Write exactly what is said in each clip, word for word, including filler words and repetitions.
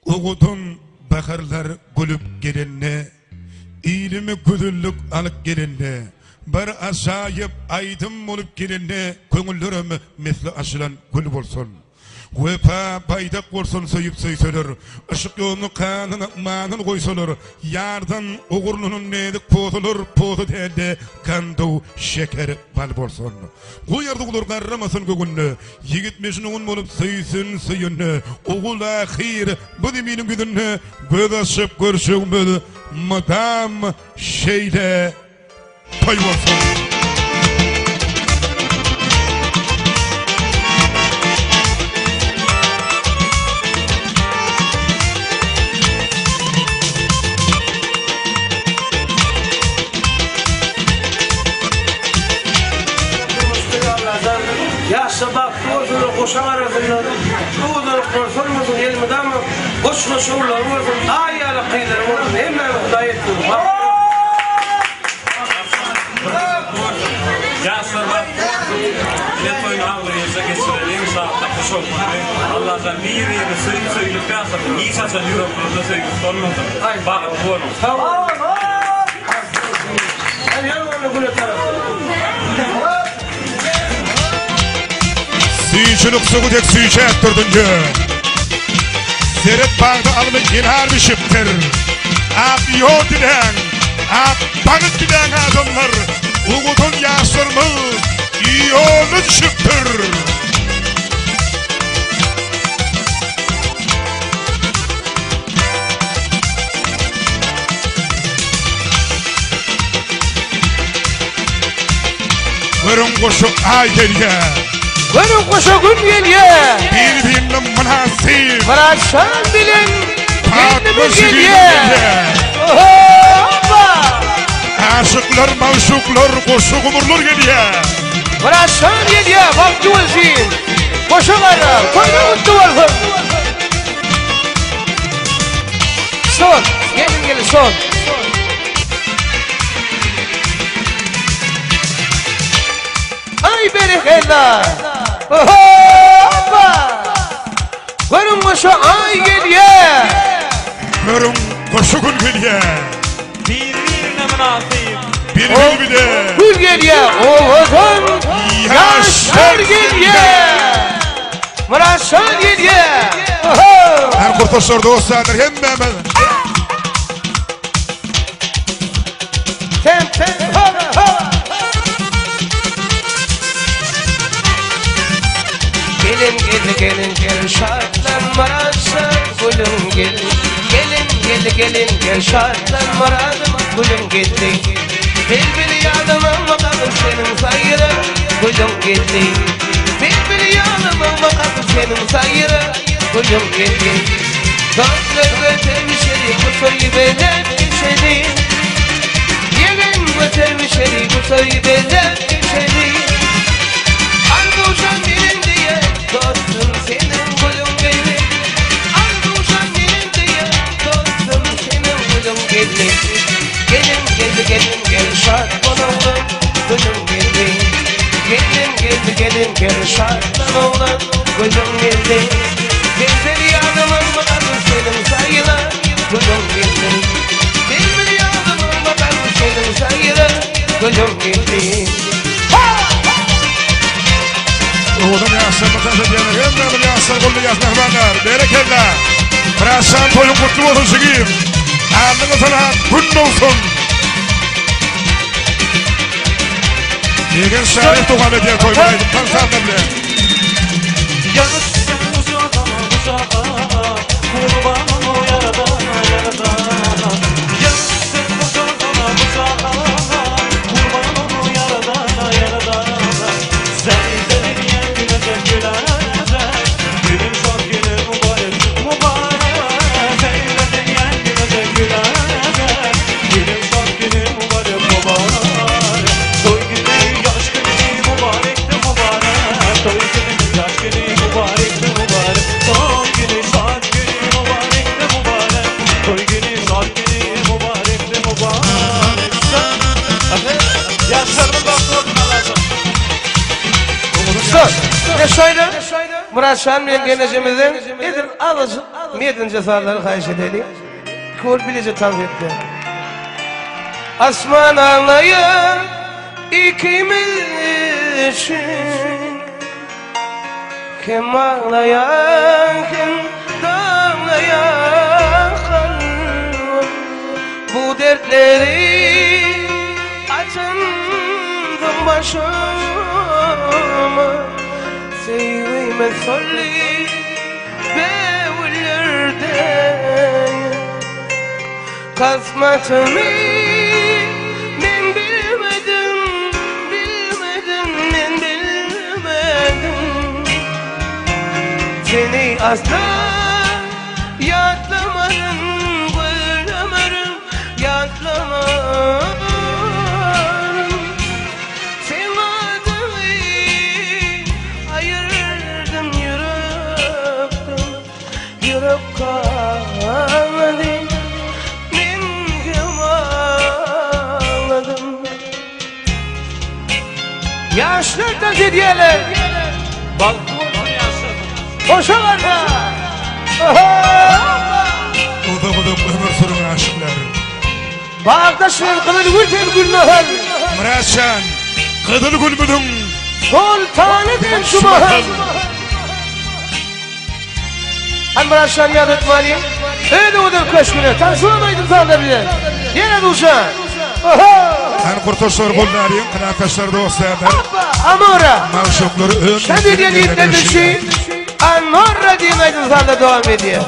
Uğudun baharlar gülüp gelenne, İyilimi güdüllük alıp gelenne, bir aşayıp aydın olup gelenne, köngüllerim misli aşılan gül bolsun. Vefa baydak bolsun sayıp saysalar, ışık yolunu kanını manını koysalar, yardan uğurlunun nedik pozulur, pozu delde kandu şeker bal bolsun. Bu yerde olur karramasın gögünlü, yigit meşnun olup sayısın sayını, oğul ahir bu deminin güdünlü, göz açıp görüşümüz madam şeyle pay bolsun. Ya sabah doğru koşan arasında doğru korsan mısın elmede ama boşuna şovlar olsun ayağla kıyılar olsun hemen dayettim. Ya sabah ne toyun ağırıysa geçirelim saatte koşup Allah'tan bir yere sıyıp sıyıp kasa nisa sanıyorum burada sıyıp sormadım. Ay bak bu onu. Tamam. Hadi yanına bunu taraf. Suyuculuk suğudek suyucu ettürdüncü. Seret bağda alımı ilhar bir şıptır. Ab yo dilen, ab banıt dilen adamlar. Uğudun yaşırmı, iyolun şıptır. Vırın koşu ay geliye. Vırın koşu gün geliye. Birbirinin münasip. Bıraksan bilin. Tatlı geliye. Hoppa. Aşıklar, maşuklar, koşu kumurlar geliye. Bıraksan geliye. Bak duvalzin. Koşulara. Koyun duvalzin. Son. Gelin gelin son. Ay bereketler. Hoppa. Vırın koşu ay geliye. Vırın koşu gün geliye. Birbirine münasip. Birbiri bir de. Gül geliye. Oğuzun yaşlar geliye. Mıraşlar geliye. Hem kurtuluşlar dostlardır hem hemen. Tem tem. Hava hava. Gelin gelin gelin gel şartlanmaraşlar gülüm gelin. Gelin gelin gelin gel şartlanmaradım gülüm geldi. Bilbil yanımın bakalım senin sayırı gülüm geldi. Bilbil yanımın bakalım senin sayırı gülüm geldi. Dörtler ötevişeri bu soyu beler geçeri. Yerin ötevişeri bu soyu beler geçeri. Alduşan bilin diye dostum senin gülüm geldi. Alduşan bilin diye dostum senin gülüm geldi. Gelin geldi gelin gel şart olalım gülüm geldi. Gelin geldi gelin gel şart olalım gülüm geldi. Gezeli yanımın bakalım senin sayılar gülüm geldi. Gezeli yanımın bakalım senin sayılar gülüm geldi. Uğudun yaşlarını diyenler hem de bir yaşlar kullu yaşlarlar. Bereketler. Bıraksan toyun kutlu olsun şükür. Ağırlığı sana gün olsun. Yegen şahit tuğan ediyor koymaydı. Tam sandım bile. Yanıtsın uzağa uzağa kurban o yaradana yaradana. Yanıtsın uzağa uzağa kurban o yaradana yaradana. Zeyzeli diye gülecek gülecek. Gülüm çok gülüm mübarek mübarek. Zeyzeli diye gülecek gülecek. Gülüm çok gülüm mübarek mübarek. Toy günü yaş günü mübarek de mübarek. Toy günü yaş günü mübarek de mübarek. Toy günü şad günü mübarek de mübarek. Toy günü şad günü mübarek de mübarek. Yaşlarını bakmak lazım. Sus. Ne söyle? Muratşan bilen genecimizin edir alız medince sarları kayış edelim. Kol bilici tanfetle. Asman ağlayan ikimiz için, kim ağlayan kim dağlayan kalbim. Bu dertleri açındım başıma, sevime solli bevlerde kasmatımı ben bilmedim, bilmedim, ben bilmedim. Seni asla yatlamadım, gülmedim, yatlamadım. Sen adını ayırdım yürekten, yürek kalmadı. Yaşlıktan hediyeler bak boşa var da Uda buda ömür sürün aşıklar. Bağdaşın kılır gülten gülmehel Muratşan kıdıl gülmüdün Sultanıdın şu mahal. Han Muratşan yadıtmalıyım. Öyle odur köşküne tansılamaydım sağda bile. Yine duşan. Sen kurtuluşlar bunlarıyım, kınakaşlar da olsadır. Amora. Mavşukları ön. Sen de dediğin de bir şey. Amora diye aydın sağda devam ediyor.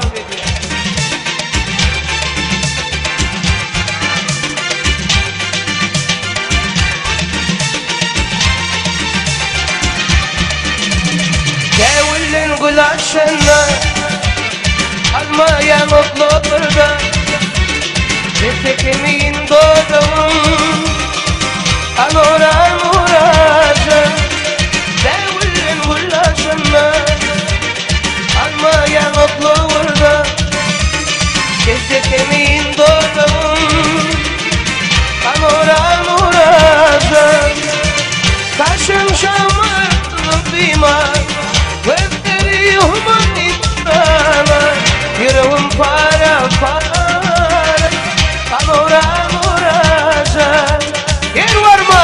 Devillin gülaşına almaya mutludur da Nefekimin doğduğum Amora amoracı Devillin gülaşına almaya mutludur da Nefekimin doğduğum Amora amoracı Kaşım şamarlı bimar Gözleriyumun insana Yüreğim para para Amora amoraca Yer var mı?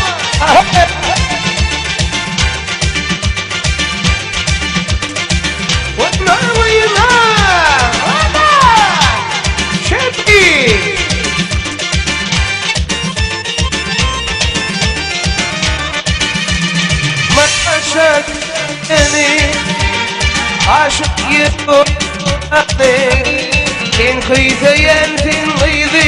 What now you know? Şepi Mataşak Eni Aşık yıkı En kıysa yensin kıydı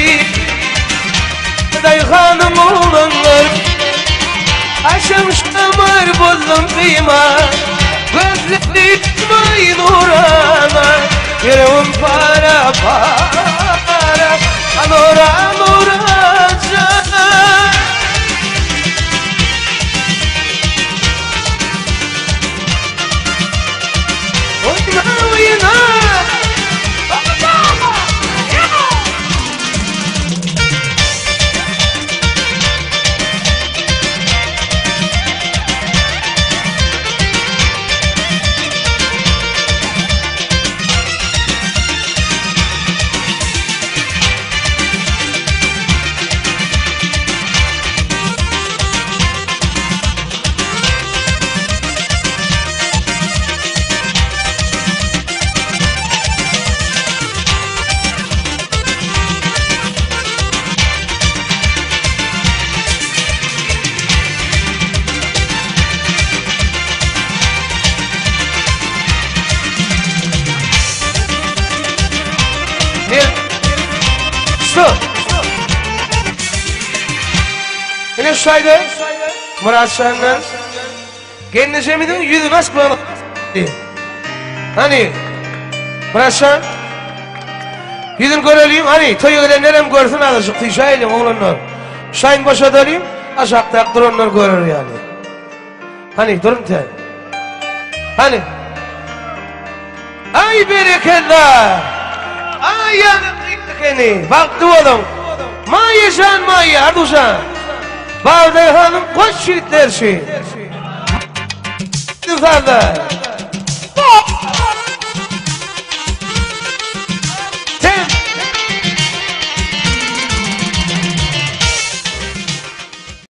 Dayhanım olanlar Aşım şamar buldum bima Gözleri itmayın urana Yüreğim para para Amora amoraca Yine şaydı Muratşan'dan kendisi midin yüzü nasıl kullanır? Hani Muratşan yüzün görelim hani toyu gelenlerem görsün alışık tişaylim oğlanlar. Şahin başa döneyim aşağıda duranlar görür yani. Hani durun te. Hani ay bereketler. Ay yanıklıkeni. Baktı oğlum. Maya şan maya arduşan. Bağday hanım koç şiitler şey. Dışarıda.